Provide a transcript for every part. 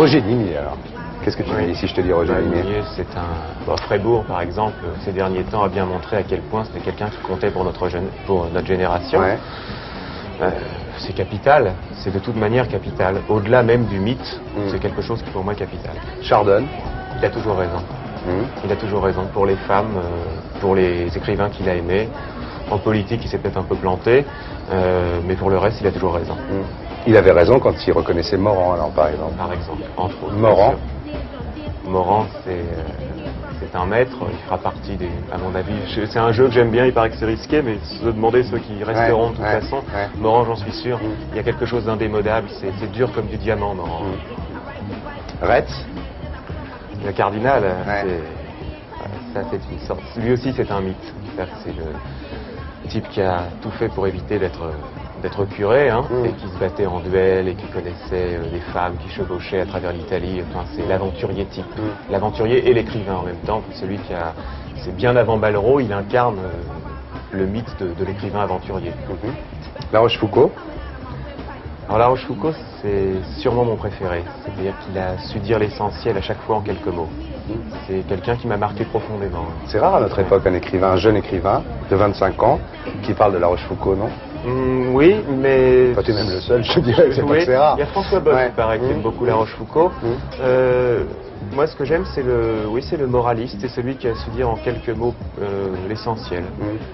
Roger Nimier, alors. Qu'est-ce que tu me dis si je te dis Roger Nimier? C'est un... Bon, Freiburg, par exemple, ces derniers temps, a bien montré à quel point c'était quelqu'un qui comptait pour notre génération. Ouais. C'est capital, c'est de toute manière capital. Au-delà même du mythe, c'est quelque chose qui pour moi est capital. Chardon. Il a toujours raison. Il a toujours raison. Pour les femmes, pour les écrivains qu'il a aimés. En politique, il s'est peut-être un peu planté, mais pour le reste, il a toujours raison. Il avait raison quand il reconnaissait Morand, alors, par exemple. Par exemple, entre autres. Morand. Morand, c'est un maître, il fera partie des... À mon avis, c'est un jeu que j'aime bien, il paraît que c'est risqué, mais se demander ceux qui resteront de toute façon. Morand, j'en suis sûr, il y a quelque chose d'indémodable, c'est dur comme du diamant, Morand. Retz. Le cardinal, ça c'est une sorte... Lui aussi c'est un mythe. C'est le type qui a tout fait pour éviter d'être curé, hein, et qui se battait en duel et qui connaissait des femmes qui chevauchaient à travers l'Italie. Enfin, c'est l'aventurier type. L'aventurier et l'écrivain en même temps. Celui qui a... C'est bien avant Malraux, il incarne le mythe de l'écrivain aventurier. La Rochefoucauld. Alors La Rochefoucauld, c'est sûrement mon préféré. C'est-à-dire qu'il a su dire l'essentiel à chaque fois en quelques mots. C'est quelqu'un qui m'a marqué profondément. C'est rare à notre époque un jeune écrivain de 25 ans qui parle de La Rochefoucauld, non? Oui, mais... Enfin, tu es même le seul, je te dirais, c'est pas que c'est rare. Il y a François Boss, il paraît, qui aime beaucoup La Rochefoucauld. Moi, ce que j'aime, c'est le moraliste, c'est celui qui a su dire en quelques mots l'essentiel.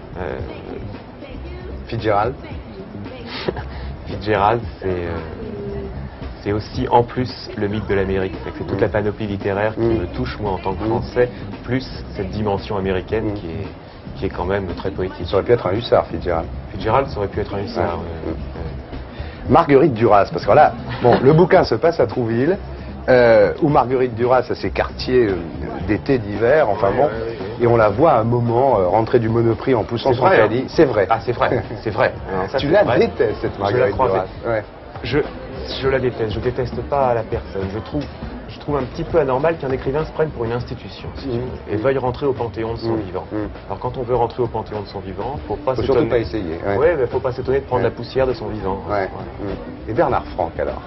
Fitzgerald. Fitzgerald, c'est aussi en plus le mythe de l'Amérique. C'est toute la panoplie littéraire qui me touche moi en tant que Français, plus cette dimension américaine qui est quand même très poétique. Ça aurait pu être un hussard, Fitzgerald. Fitzgerald, ça aurait pu être un hussard. Marguerite Duras, parce que là, bon, le bouquin se passe à Trouville, où Marguerite Duras a ses quartiers d'été, d'hiver, enfin bon, et on la voit à un moment rentrer du Monoprix en poussant son caddie. C'est vrai. Ah, c'est vrai, c'est vrai. Ça, tu la détestes, cette Marguerite Duras. Je la déteste, je déteste pas la personne. Je trouve un petit peu anormal qu'un écrivain se prenne pour une institution, si tu veux, et veuille rentrer au panthéon de son vivant. Alors quand on veut rentrer au panthéon de son vivant, faut surtout pas essayer. Ouais, mais faut pas s'étonner de prendre la poussière de son vivant. Et Bernard Franck alors?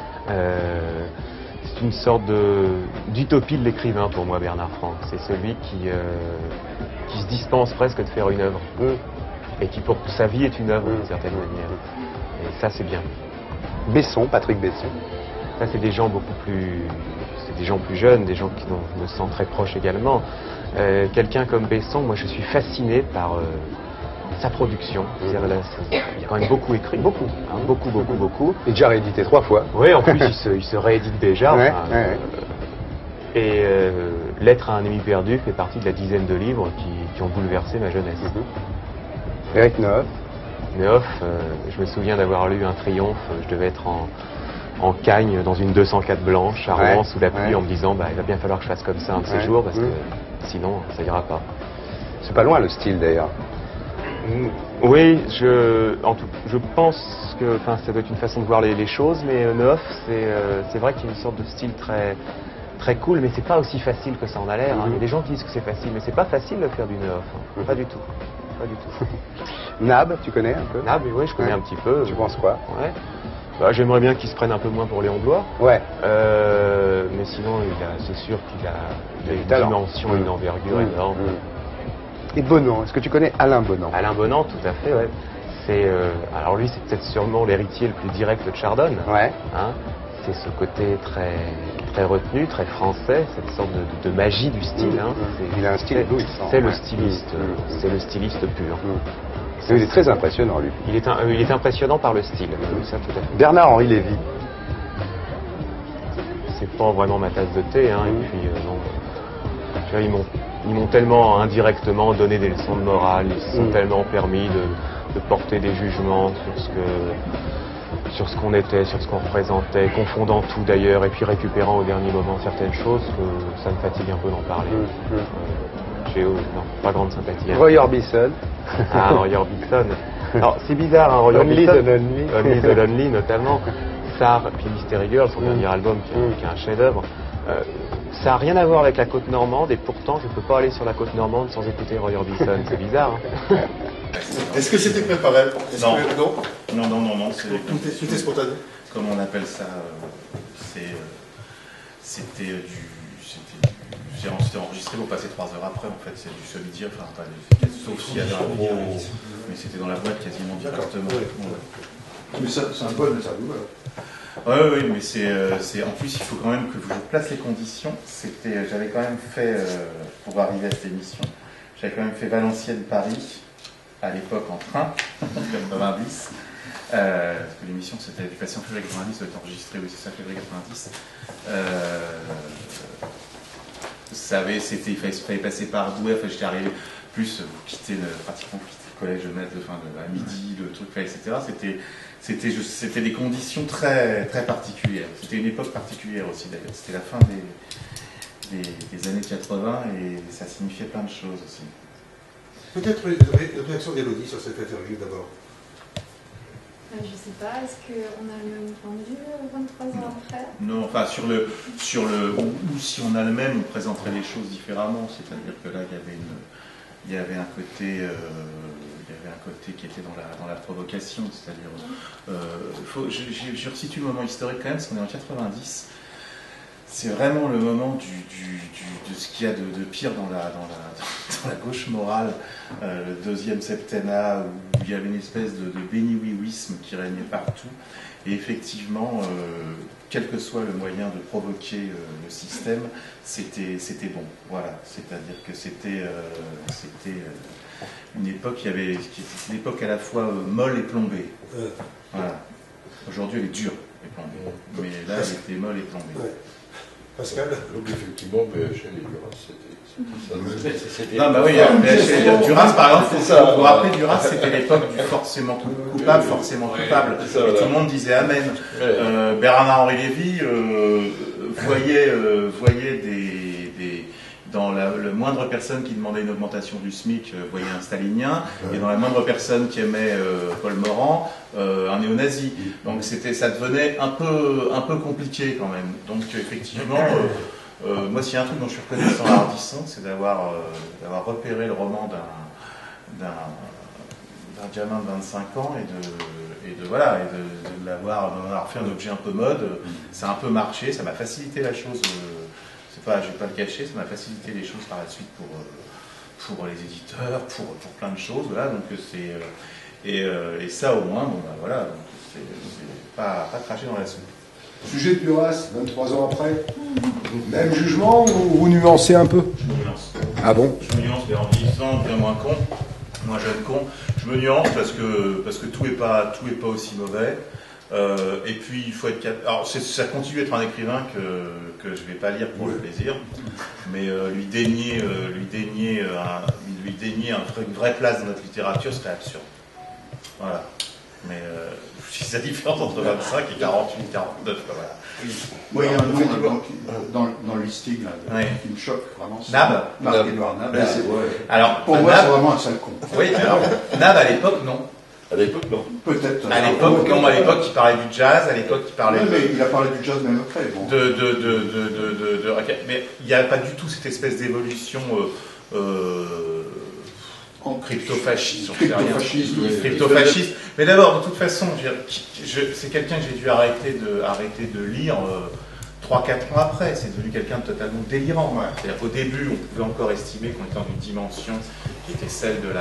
C'est une sorte d'utopie de l'écrivain pour moi, Bernard Franck. C'est celui qui se dispense presque de faire une œuvre, et qui pour sa vie est une œuvre d'une certaine manière. Et ça, c'est bien. Besson, Patrick Besson. Ça, c'est des gens beaucoup plus... C'est des gens plus jeunes, des gens qui me sentent très proche également. Quelqu'un comme Besson, moi, je suis fasciné par sa production. Il a quand même beaucoup écrit, beaucoup. Et déjà réédité 3 fois. Oui, en plus, il se réédite déjà. Et Lettre à un ami perdu fait partie de la dizaine de livres qui ont bouleversé ma jeunesse. Éric Neuf. Neuf, je me souviens d'avoir lu Un Triomphe, je devais être en Cagne dans une 204 blanche à Rouen sous la pluie en me disant il va bien falloir que je fasse comme ça un de ces jours parce que sinon ça ira pas. C'est pas loin le style d'ailleurs. Oui, je pense que ça doit être une façon de voir les choses, mais Neuf, c'est vrai qu'il y a une sorte de style très cool, mais c'est pas aussi facile que ça en a l'air. Il y a des gens qui disent que c'est facile, mais c'est pas facile de faire du Neuf. Pas du tout. Nab, tu connais un peu? Nab, oui, je connais un petit peu. Tu penses quoi? J'aimerais bien qu'il se prenne un peu moins pour Léon Blois. Mais sinon, c'est sûr qu'il a une dimension, une envergure énorme. Et Bonan, est-ce que tu connais Alain Bonan? Alain Bonan, tout à fait, alors lui, c'est peut-être sûrement l'héritier le plus direct de Chardon. C'est ce côté très retenu, très français, cette sorte de magie du style. Il a un style éblouissant. C'est le styliste, c'est le styliste pur. Il est très impressionnant, lui. Il est impressionnant par le style. Ça, tout à fait. Bernard-Henri Lévy. C'est pas vraiment ma tasse de thé, et puis ils m'ont tellement indirectement donné des leçons de morale, ils se sont tellement permis de porter des jugements sur ce qu'on était, sur ce qu'on représentait, confondant tout d'ailleurs, et puis récupérant au dernier moment certaines choses, ça me fatigue un peu d'en parler. J'ai pas grande sympathie. Roy Orbison. Ah, Roy Orbison. Alors, c'est bizarre, Roy Orbison. Only the Lonely, notamment. Ça, puis Mystery Girl, son dernier album, qui est un chef-d'œuvre. Ça n'a rien à voir avec la côte normande, et pourtant, je ne peux pas aller sur la côte normande sans écouter Roy Orbison. C'est bizarre, Est-ce que c'était préparé? Non. C'était spontané. Comme on appelle ça, C'était enregistré pour passer 3 heures après, en fait, c'est du semi-dire, enfin, sauf s'il y avait un gros... Mais c'était dans la boîte quasiment directement. Mais c'est un bon interview, Oui, mais c'est en plus, il faut quand même que je vous place les conditions. J'avais quand même fait, pour arriver à cette émission, j'avais quand même fait Valenciennes-Paris, à l'époque en train, 90. Parce que l'émission, c'était du passé en février 90, ça doit être enregistré, oui, c'est ça, février 90. Il fallait passer par Douai, enfin, j'étais arrivé, plus pratiquement quitter le collège de maître, à midi, le truc, etc. C'était des conditions très, très particulières. C'était une époque particulière aussi, d'ailleurs. C'était la fin des années 80 et ça signifiait plein de choses aussi. Peut-être une réaction d'Élodie sur cette interview d'abord. Je sais pas, est-ce qu'on a le même point de vue 23 ans après? Non, enfin, ou si on a le même, on présenterait les choses différemment. C'est-à-dire que là, il y avait un côté qui était dans la provocation. C'est-à-dire, je resitue le moment historique quand même, parce qu'on est en 90. C'est vraiment le moment de ce qu'il y a de pire dans la gauche morale, le deuxième septennat, où il y avait une espèce de béni-oui-ouisme qui régnait partout. Et effectivement, quel que soit le moyen de provoquer le système, c'était bon. Voilà, c'est-à-dire que c'était une époque qui était une époque à la fois molle et plombée. Voilà. Aujourd'hui, elle est dure et plombée, mais là, elle était molle et plombée. Ouais. Pascal? Donc effectivement, BHL et Duras, c'était... Non, bah oui, BHL, Duras, par exemple, vous vous rappelez, Duras, c'était l'époque du forcément coupable, forcément coupable. Et tout le monde disait Amen. Bernard-Henri Lévy voyait dans la moindre personne qui demandait une augmentation du SMIC, voyait un stalinien, et dans la moindre personne qui aimait Paul Morand, un néo-nazi. Donc ça devenait un peu compliqué quand même. Donc effectivement, moi s'il y a un truc dont je suis reconnaissant à Ardisson, c'est d'avoir repéré le roman d'un gamin de 25 ans et de l'avoir fait un objet un peu mode. Ça a un peu marché, ça m'a facilité la chose. Je ne vais pas le cacher, ça m'a facilité les choses par la suite pour les éditeurs, pour plein de choses. Voilà, donc et ça au moins, bon, bah, voilà, c'est pas cracher dans la soupe. Sujet de Duras, 23 ans après, même jugement ou vous nuancez un peu? Je me nuance. Ah bon? Je me nuance, mais en disant bien moins con, moins jeune con. Je me nuance parce que tout est pas aussi mauvais. Et puis il faut être capable. Alors ça continue d'être un écrivain que je vais pas lire pour le plaisir, mais lui dénier une vraie place dans notre littérature serait absurde. Voilà. Mais c'est la différence entre 25 et 48, 49. Voilà. Oui, il y a un nom dans le listing là, qui me choque vraiment. Nab. Marc-Édouard Nab. Alors pour moi, c'est vraiment un sale con. Oui, alors Nab à l'époque non. À l'époque, non. Peut-être. À l'époque, non. À l'époque, il parlait du jazz. À l'époque, il parlait. Mais il a parlé du jazz même après. Bon. Mais il n'y a pas du tout cette espèce d'évolution crypto-fasciste. Crypto-fasciste. Mais d'abord, de toute façon, c'est quelqu'un que j'ai dû arrêter de lire 3-4 ans après. C'est devenu quelqu'un de totalement délirant. Ouais. C'est-à-dire qu'au début, on pouvait encore estimer qu'on était dans une dimension qui était celle de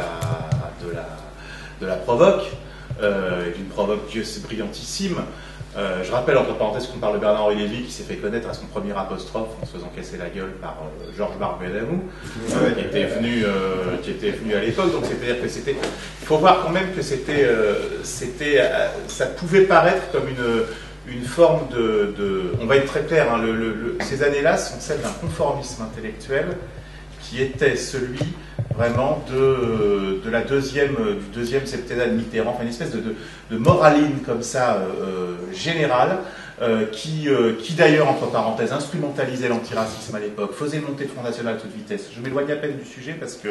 la provoque, d'une provoque brillantissime. Je rappelle, entre parenthèses, qu'on parle de Bernard-Henri Lévy, qui s'est fait connaître à son premier apostrophe en se faisant casser la gueule par Georges Barbedamou, qui était venu à l'époque. Donc c'est-à-dire que c'était... Il faut voir quand même que ça pouvait paraître comme une forme de... On va être très clair, hein, ces années-là sont celles d'un conformisme intellectuel qui était celui vraiment du deuxième septennat de Mitterrand, enfin une espèce de moraline comme ça, générale, qui d'ailleurs, entre parenthèses, instrumentalisait l'antiracisme à l'époque, faisait monter le Front National à toute vitesse. Je m'éloigne à peine du sujet parce que,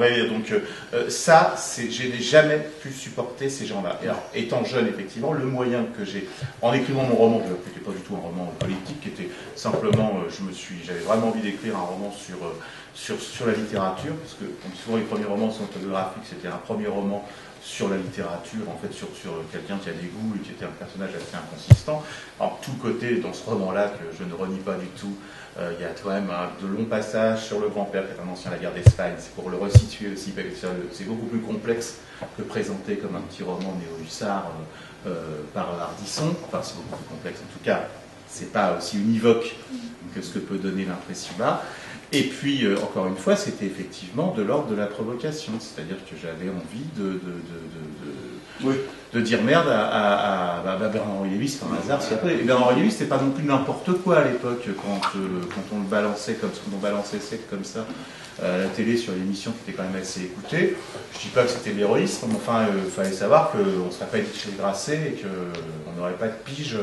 je n'ai jamais pu supporter ces gens-là. Et alors, étant jeune, effectivement, le moyen que j'ai, en écrivant mon roman, qui n'était pas du tout un roman politique, qui était simplement, j'avais vraiment envie d'écrire un roman sur la littérature, parce que comme souvent les premiers romans sont autobiographiques, c'était un premier roman sur la littérature, en fait, sur quelqu'un qui a des goûts et qui était un personnage assez inconsistant. Alors, tout le côté dans ce roman-là, que je ne renie pas du tout, il y a quand même de longs passages sur le grand-père, qui est un ancien de la guerre d'Espagne. C'est pour le resituer aussi, parce que c'est beaucoup plus complexe que présenté comme un petit roman néo-hussard par Ardisson. Enfin, c'est beaucoup plus complexe. En tout cas, c'est pas aussi univoque que ce que peut donner l'impressionnat. Et puis, encore une fois, c'était effectivement de l'ordre de la provocation. C'est-à-dire que j'avais envie de dire merde à Bernard-Henri Lévy, c'est un hasard. Bernard-Henri Lévy, c'était pas non plus n'importe quoi à l'époque, quand on le balançait comme ça à la télé sur l'émission qui était quand même assez écoutée. Je dis pas que c'était de l'héroïsme, mais enfin, il fallait savoir qu'on ne serait pas été chez Grasset et qu'on n'aurait pas de pige.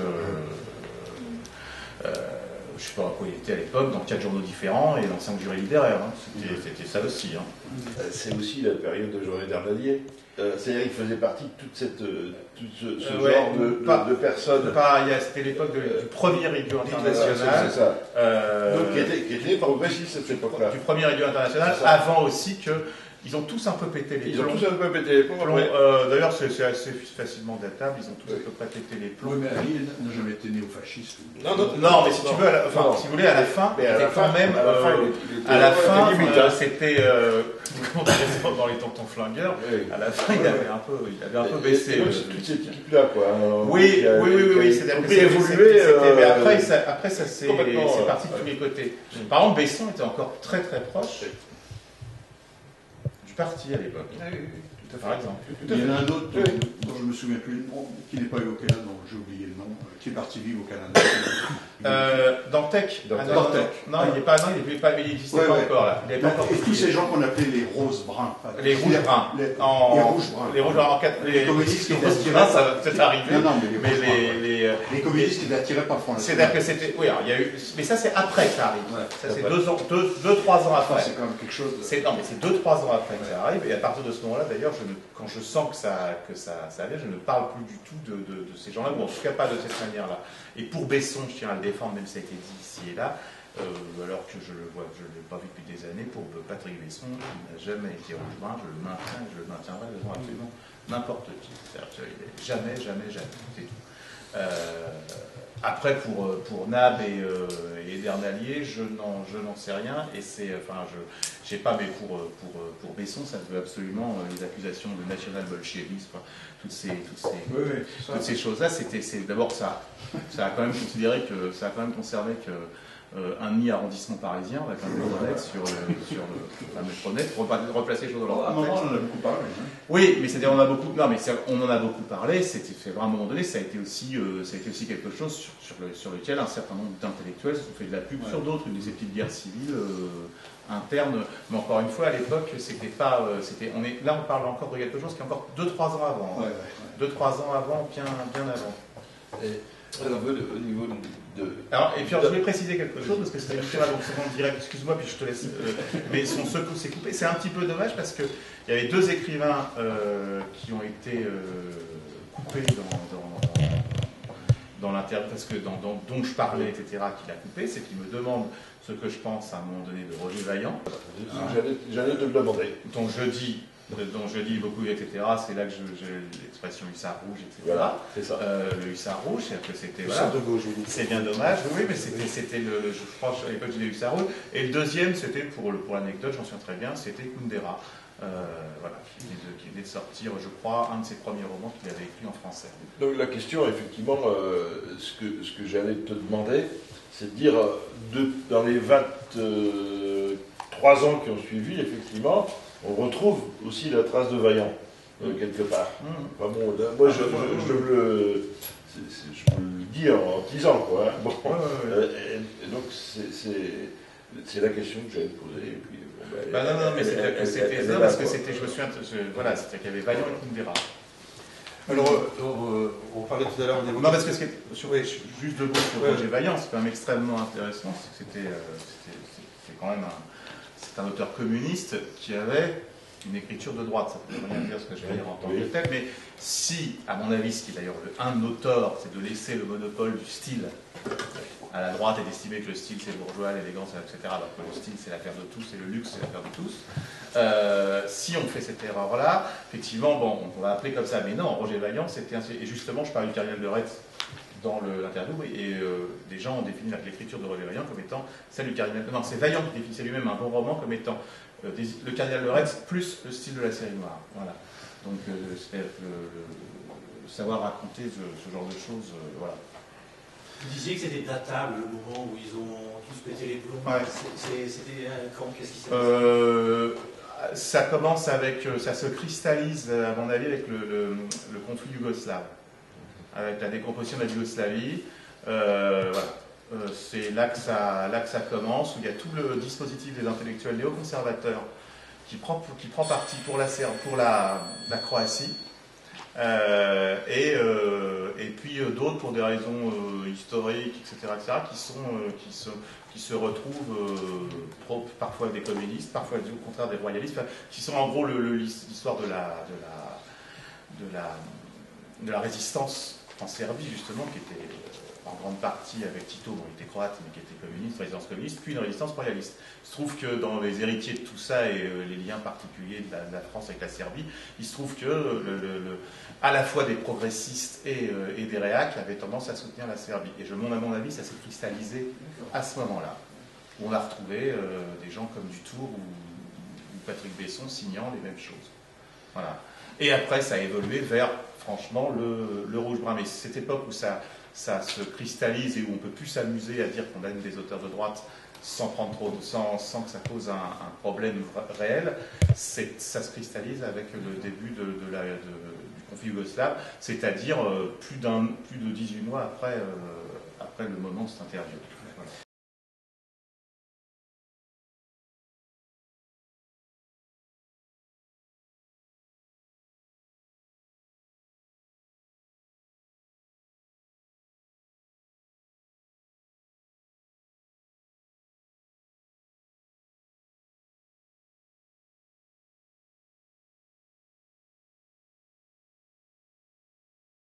Je ne sais pas à quoi il était à l'époque, dans 4 journaux différents et dans 5 jurys littéraires. Hein. C'était ça aussi. Hein. C'est aussi la période de Jean Dernalier. C'est-à-dire qu'il faisait partie de tout ce ouais, genre de personnes. C'était l'époque du premier idiot international. C'est ça. Qui était progressiste à cette époque-là. Du premier idiot international, avant aussi que. Ils ont tous un peu pété les plombs. Ils ont tous un peu pété les plombs. D'ailleurs, c'est assez facilement datable. Ils ont tous à peu près pété les plombs. Oui, mais Ali n'a jamais été néofasciste. Non, mais si tu veux, si vous voulez, à la fin, à la fin, c'était dans les tontons flingueurs. À la fin, il avait un peu baissé. Toutes ces équipes-là, quoi. Oui. C'est-à-dire que c'est évolué. Mais après, ça c'est parti de tous les côtés. Par exemple, Besson était encore très très proche parti à l'époque, par exemple. Il y en a un autre dont je ne me souviens plus le nom, qui n'est pas évoqué là, dont j'ai oublié le nom, qui est parti vivre au Canada. Dantec. Non, il n'existait pas encore là. Et tous ces gens qu'on appelait les roses bruns. Les rouges bruns. Les rouges bruns. Les rouges bruns. Les communistes qui étaient attirés. Ça va peut-être arriver. Non, mais les communistes qui étaient attirés par Front National. C'est-à-dire que c'était. Oui, il y a eu. Mais ça, c'est après que ça arrive. Ça, c'est 2-3 ans après. C'est quand même quelque chose. Non, mais c'est 2-3 ans après que ça arrive. Et à partir de ce moment-là, d'ailleurs, quand je sens que ça allait, je ne parle plus du tout de ces gens-là, ou en tout cas pas de cette manière-là. Et pour Besson, je tiens à le défendre, même si ça a été dit ici et là, alors que je le vois, je ne l'ai pas vu depuis des années, pour Patrick Besson, il n'a jamais été rouge-brun, je le maintiens et je le maintiendrai devant absolument n'importe qui. Jamais, c'est tout. Après, pour Nab et Dernalier, je n'en sais rien, et c'est, enfin, je sais pas, mais pour Besson, ça veut absolument les accusations de national-bolchevisme, toutes ces choses-là, d'abord ça a quand même considéré que, ça a quand même concerné que un demi-arrondissement parisien, on va quand même être honnête sur pour replacer les choses dans leur contexte. On en a beaucoup parlé. Hein. Oui, mais c'est-à-dire on en a beaucoup parlé. C'est à un moment donné, ça a été aussi quelque chose sur lequel un certain nombre d'intellectuels se sont fait de la pub sur d'autres, des petites guerres civiles internes. Mais encore une fois, à l'époque, c'était pas, là on parle encore de quelque chose qui est encore 2-3 ans avant. 2-3 ans avant, bien avant. Alors, au niveau Alors, et puis alors, je voulais préciser quelque chose, parce que c'était une donc c'est en direct, excuse-moi, puis je te laisse. Mais son secou s'est coupé. C'est un petit peu dommage parce qu'il y avait 2 écrivains qui ont été coupés dans l'interview, parce que dont je parlais, etc., qu'il a coupé, c'est qu'il me demande ce que je pense à un moment donné de Roger Vaillant. J'allais te le demander. Dont je dis beaucoup, etc. C'est là que j'ai l'expression hussard rouge, etc. Voilà, c'est ça. Le hussard rouge, c'est-à-dire que c'était. Voilà. De gauche, c'est bien dommage, oui, mais c'était je crois à l'époque du hussard rouge. Et le deuxième, c'était pour l'anecdote, j'en souviens très bien, c'était Kundera, voilà, qui venait de sortir, je crois, un de ses premiers romans qu'il avait écrit en français. Donc la question, effectivement, ce que j'allais te demander, c'est de dire, dans les 23 ans qui ont suivi, effectivement, on retrouve aussi la trace de Vaillant, quelque part. Enfin, bon, moi, je me le dis en disant, quoi. Hein. Bon. Et donc, c'est la question que j'allais te poser. Et puis, non, mais c'était ça, parce que c'était, je me souviens, voilà, c'était qu'il y avait Vaillant et Kundera. Alors, on parlait tout à l'heure... Non, parce que juste 2 mots sur Roger Vaillant, c'est quand même extrêmement intéressant, c'est quand même un auteur communiste qui avait une écriture de droite. Ça ne veut rien dire ce que je vais dire en tant que tel, mais si, à mon avis, ce qui est d'ailleurs un de nos torts, c'est de laisser le monopole du style à la droite et d'estimer que le style c'est bourgeois, l'élégance, etc., alors que le style c'est l'affaire de tous et le luxe c'est l'affaire de tous. Si on fait cette erreur-là, effectivement, bon, on va appeler comme ça, mais non, Roger Vaillant, c'était ainsi. Et justement, je parle du cardinal de Retz dans l'interview, et des gens ont défini l'écriture de Roger Vaillant comme étant celle du cardinal. Non, c'est Vaillant qui définissait lui-même un bon roman comme étant le cardinal de Retz plus le style de la série noire. Voilà. Donc, savoir raconter ce genre de choses, voilà. Vous disiez que c'était datable le moment où ils ont tous pété les plombs. Ouais. C'était quand? Qu'est-ce qui s'est passé? Ça commence avec, ça se cristallise à mon avis avec le conflit yougoslave, avec la décomposition de la Yougoslavie. Voilà. C'est là que ça commence, où il y a tout le dispositif des intellectuels néoconservateurs qui prend parti pour la Croatie. Et puis d'autres pour des raisons historiques, etc., qui se retrouvent parfois des communistes, parfois au contraire des royalistes, qui sont en gros l'histoire de la résistance en Serbie, justement, qui était en grande partie avec Tito, bon, il était croate, mais qui était communiste, résistance communiste, puis une résistance royaliste. Il se trouve que dans les héritiers de tout ça et les liens particuliers de la France avec la Serbie, il se trouve que à la fois des progressistes et des réacs avaient tendance à soutenir la Serbie. Et à mon avis, ça s'est cristallisé à ce moment-là, où on a retrouvé des gens comme Dutour ou Patrick Besson signant les mêmes choses. Voilà. Et après, ça a évolué vers, franchement, le rouge-brun. Mais cette époque où ça se cristallise et où on ne peut plus s'amuser à dire qu'on aime des auteurs de droite sans que ça pose un problème réel, ça se cristallise avec le début du conflit yougoslave, c'est-à-dire plus de 18 mois après le moment de cette interview.